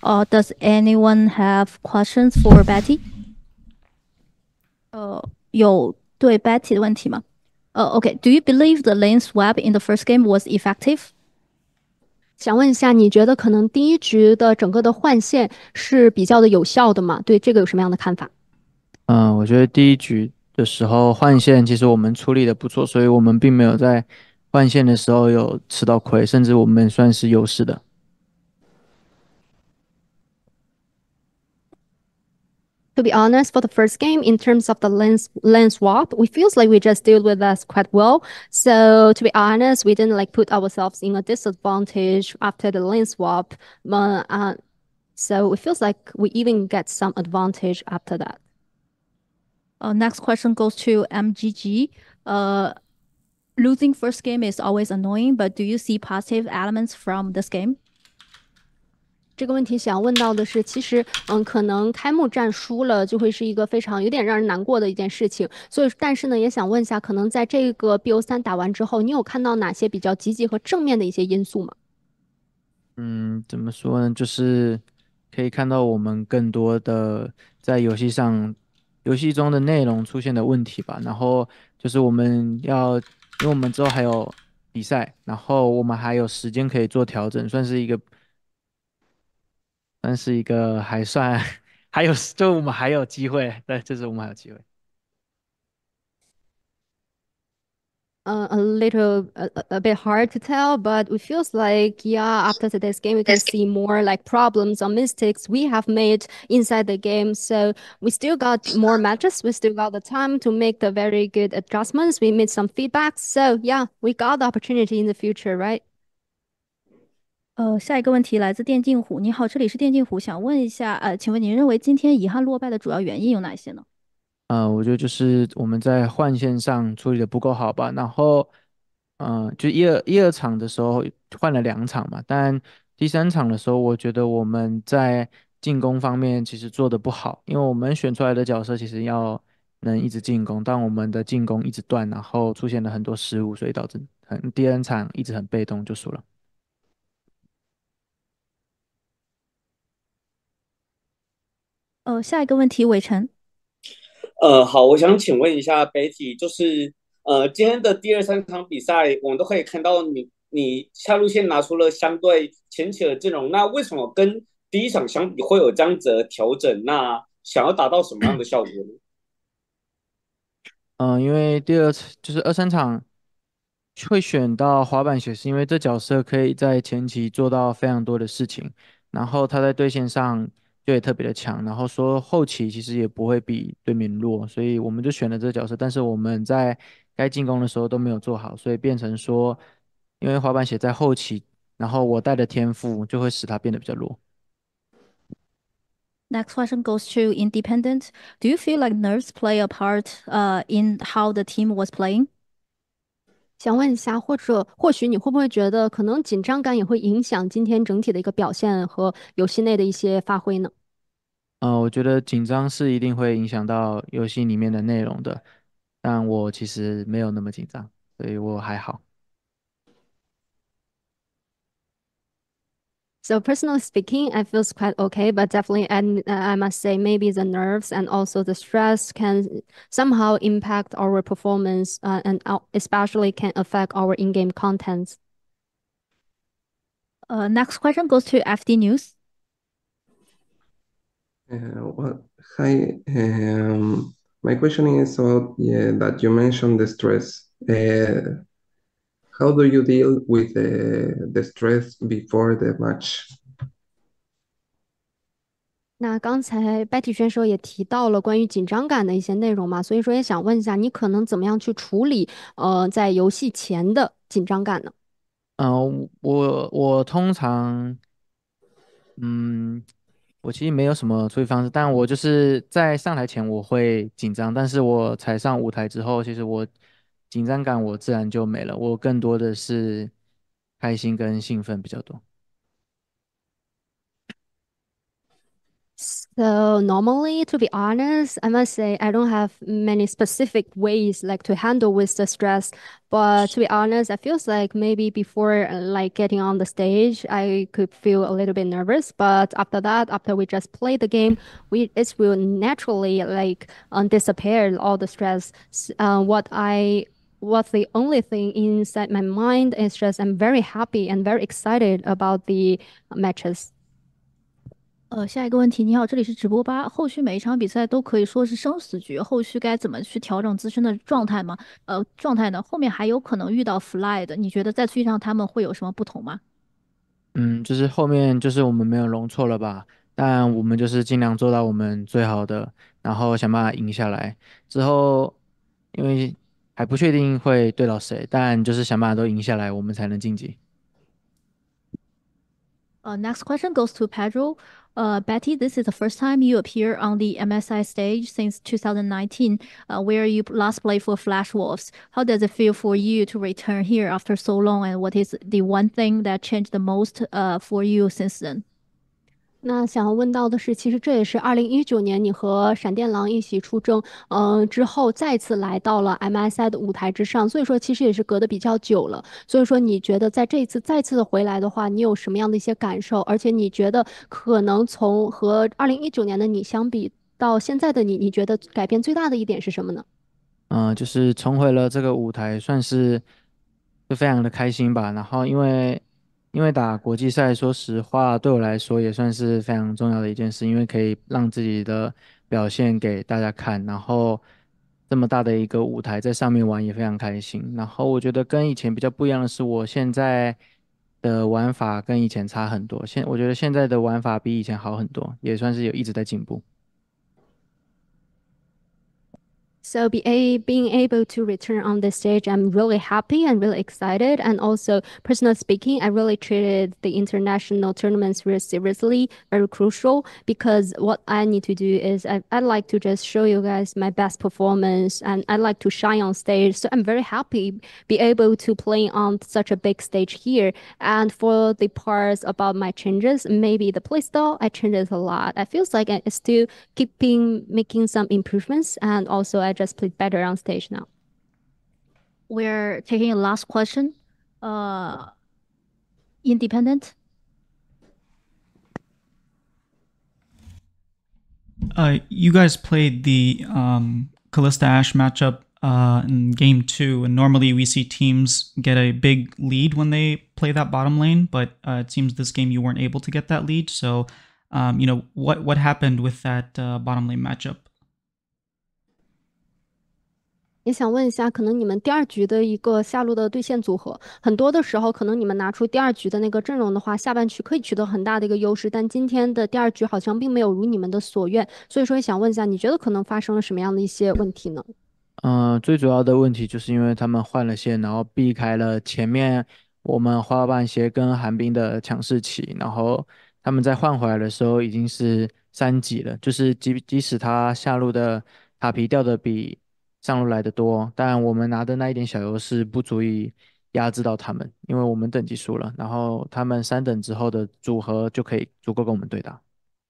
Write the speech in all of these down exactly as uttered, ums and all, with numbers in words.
Uh, does anyone have questions for Betty? 呃，有对 Betty 的问题吗？呃，OK，Do you believe the lane swap in the first game was effective? 想问一下，你觉得可能第一局的整个的换线是比较的有效的吗？对这个有什么样的看法？ 嗯，我觉得第一局的时候换线，其实我们处理的不错，所以我们并没有在换线的时候有吃到亏，甚至我们算是优势的。 To be honest, for the first game, in terms of the lens lens swap, we feels like we just deal with that quite well. So to be honest, we didn't like put ourselves in a disadvantage after the lens swap. But, uh, so it feels like we even get some advantage after that. Uh, next question goes to M G G. Uh, losing first game is always annoying, but do you see positive elements from this game? 这个问题想问到的是，其实，嗯，可能开幕战输了就会是一个非常有点让人难过的一件事情。所以，但是呢，也想问一下，可能在这个 B O 三打完之后，你有看到哪些比较积极和正面的一些因素吗？ 嗯，怎么说呢？就是可以看到我们更多的在游戏上、游戏中的内容出现的问题吧。然后就是我们要，因为我们之后还有比赛，然后我们还有时间可以做调整，算是一个，算是一个还算还有，就我们还有机会，对，就是我们还有机会。 Uh, a little a, a bit hard to tell, but it feels like yeah, after today's game we can see more like problems or mistakes we have made inside the game. So we still got more matches, we still got the time to make the very good adjustments, we made some feedbacks. So yeah, we got the opportunity in the future, right? 呃，下一个问题来自电竞虎。你好，这里是电竞虎，想问一下，呃，请问您认为今天遗憾落败的主要原因有哪些呢？ 呃，我觉得就是我们在换线上处理的不够好吧，然后，嗯、就一二一二场的时候换了两场嘛，但第三场的时候，我觉得我们在进攻方面其实做的不好，因为我们选出来的角色其实要能一直进攻，但我们的进攻一直断，然后出现了很多失误，所以导致很第二场一直很被动就输了。 呃，下一个问题，伟晨。 呃，好，我想请问一下 Betty，就是呃，今天的第二三场比赛，我们都可以看到你你下路线拿出了相对前期的阵容，那为什么跟第一场相比会有这样子的调整？那想要达到什么样的效果呢？ 嗯，因为第二次就是二三场会选到滑板鞋，是因为这角色可以在前期做到非常多的事情，然后他在对线上就也特别的强，然后说后期其实也不会比对面弱，所以我们就选了这个角色，但是我们在该进攻的时候都没有做好，所以变成说，因为滑板鞋在后期，然后我带的天赋就会使他变得比较弱。 Next question goes to Independent. Do you feel like nerves play a part uh, in how the team was playing? 想问一下，或者或许你会不会觉得可能紧张感也会影响今天整体的一个表现和游戏内的一些发挥呢？ 呃，我觉得紧张是一定会影响到游戏里面的内容的，但我其实没有那么紧张，所以我还好。 So personally speaking, I feel quite okay, but definitely and uh, I must say maybe the nerves and also the stress can somehow impact our performance uh, and uh, especially can affect our in-game contents. Uh, next question goes to F D News. Uh, well, hi. Um, my question is about yeah, that you mentioned the stress. Uh, how do you deal with the, the stress before the match? 那刚才 Betty 选手也提到了关于紧张感的一些内容嘛，所以说也想问一下，你可能怎么样去处理呃在游戏前的紧张感呢？ 嗯、我我通常，嗯，我其实没有什么处理方式，但我就是在上台前我会紧张，但是我踩上舞台之后，其实我紧张感我自然就没了，我更多的是开心跟兴奋比较多。 So normally, to be honest, I must say I don't have many specific ways like to handle with the stress. But to be honest, I feels like maybe before uh, like getting on the stage, I could feel a little bit nervous. But after that, after we just play the game, we it will naturally like um, disappear all the stress. S- Uh, what I what's the only thing inside my mind is just I'm very happy and very excited about the matches. 呃，下一个问题，你好，这里是直播吧。后续每一场比赛都可以说是生死局，后续该怎么去调整自身的状态吗？呃，状态呢？后面还有可能遇到 fly 的，你觉得再次遇上他们会有什么不同吗？ 嗯，就是后面就是我们没有容错了吧，但我们就是尽量做到我们最好的，然后想办法赢下来。之后因为还不确定会对到谁，但就是想办法都赢下来，我们才能晋级。 Uh, next question goes to Pedro. Uh, Betty, this is the first time you appear on the M S I stage since two thousand nineteen, uh, where you last played for Flash Wolves. How does it feel for you to return here after so long, and what is the one thing that changed the most uh, for you since then? 那想要问到的是，其实这也是二零一九年你和闪电狼一起出征，嗯、之后再次来到了 M S I 的舞台之上，所以说其实也是隔得比较久了。所以说你觉得在这一次再次的回来的话，你有什么样的一些感受？而且你觉得可能从和二零一九年的你相比到现在的你，你觉得改变最大的一点是什么呢？ 嗯、就是重回了这个舞台，算是就非常的开心吧。然后因为因为打国际赛，说实话对我来说也算是非常重要的一件事，因为可以让自己的表现给大家看，然后这么大的一个舞台在上面玩也非常开心。然后我觉得跟以前比较不一样的是，我现在的玩法跟以前差很多，现我觉得现在的玩法比以前好很多，也算是有一直在进步。 So be a, being able to return on the stage, I'm really happy and really excited. And also, personally speaking, I really treated the international tournaments very seriously, very crucial. Because what I need to do is I, I like to just show you guys my best performance, and I like to shine on stage. So I'm very happy be able to play on such a big stage here. And for the parts about my changes, maybe the playstyle, I changed it a lot. I feels like I still keeping making some improvements, and also I just played better on stage now. We're taking a last question. Uh, independent. Uh, you guys played the um, Callista Ash matchup uh, in game two, and normally we see teams get a big lead when they play that bottom lane, but uh, it seems this game you weren't able to get that lead. So, um, you know, what what happened with that uh, bottom lane matchup? 也想问一下，可能你们第二局的一个下路的对线组合，很多的时候，可能你们拿出第二局的那个阵容的话，下半局可以取得很大的一个优势，但今天的第二局好像并没有如你们的所愿，所以说也想问一下，你觉得可能发生了什么样的一些问题呢？ 嗯，最主要的问题就是因为他们换了线，然后避开了前面我们花瓣鞋跟寒冰的强势期，然后他们在换回来的时候已经是三级了，就是即即使他下路的塔皮掉的比上路来的多，但我们拿的那一点小优势不足以压制到他们，因为我们等级输了，然后他们三等之后的组合就可以足够跟我们对打。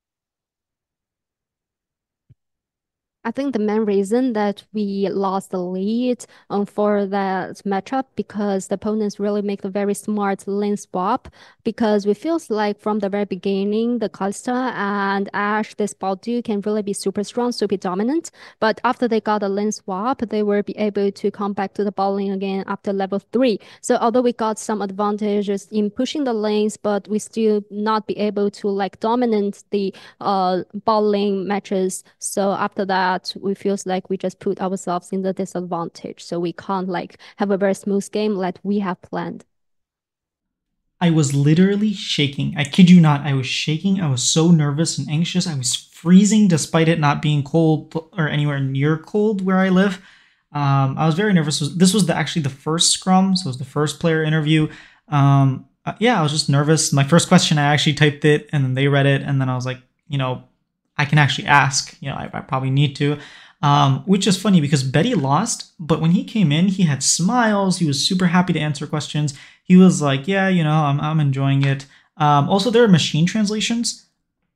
I think the main reason that we lost the lead um, for that matchup because the opponents really make a very smart lane swap because we feels like from the very beginning the Kalista and Ash this Baldu can really be super strong, super dominant. But after they got a lane swap, they will be able to come back to the bot lane again after level three. So although we got some advantages in pushing the lanes, but we still not be able to like dominate the uh bot lane matches. So after that we feels like we just put ourselves in the disadvantage. So we can't like have a very smooth game like we have planned. I was literally shaking. I kid you not. I was shaking. I was so nervous and anxious. I was freezing despite it not being cold or anywhere near cold where I live. Um, I was very nervous. This was the, actually the first scrum. So it was the first player interview. Um, uh, yeah, I was just nervous. My first question, I actually typed it and then they read it. And then I was like, you know, I can actually ask, you know, I, I probably need to, um, which is funny because Betty lost, but when he came in, he had smiles. He was super happy to answer questions. He was like, yeah, you know, I'm, I'm enjoying it. Um, also, there are machine translations.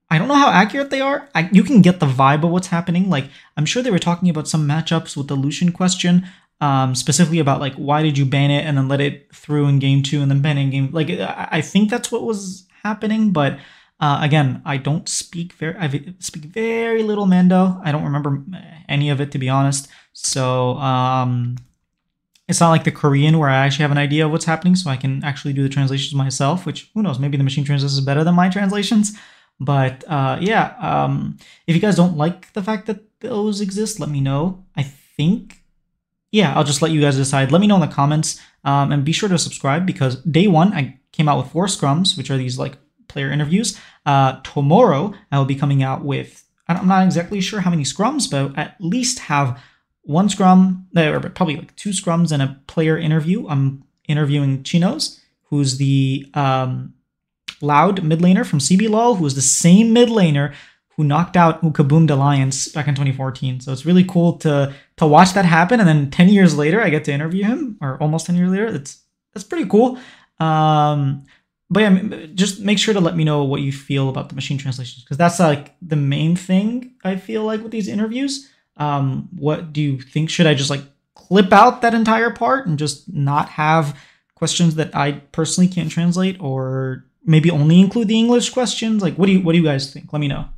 I don't know how accurate they are. I, you can get the vibe of what's happening. Like, I'm sure they were talking about some matchups with the Lucian question, um, specifically about like, why did you ban it and then let it through in game two and then ban it in game? Like, I, I think that's what was happening. But uh, again, I don't speak very, I speak very little Mando. I don't remember any of it, to be honest. So um, it's not like the Korean where I actually have an idea of what's happening, so I can actually do the translations myself, which, who knows, maybe the machine translator is better than my translations. But uh, yeah, um, if you guys don't like the fact that those exist, let me know. I think, yeah, I'll just let you guys decide. Let me know in the comments, um, and be sure to subscribe, because day one, I came out with four scrums, which are these like player interviews. Uh, tomorrow, I will be coming out with, I'm not exactly sure how many scrums, but at least have one scrum, or probably like two scrums and a player interview. I'm interviewing Chinos, who's the um, Loud mid laner from C B L O L, who was the same mid laner who knocked out, who kaboomed Alliance back in twenty fourteen. So it's really cool to to watch that happen, and then ten years later, I get to interview him, or almost ten years later. It's that's pretty cool. Um, but yeah, just make sure to let me know what you feel about the machine translations, because that's like the main thing I feel like with these interviews. Um, what do you think? Should I just like clip out that entire part and just not have questions that I personally can't translate, or maybe only include the English questions? Like, what do you what do you guys think? Let me know.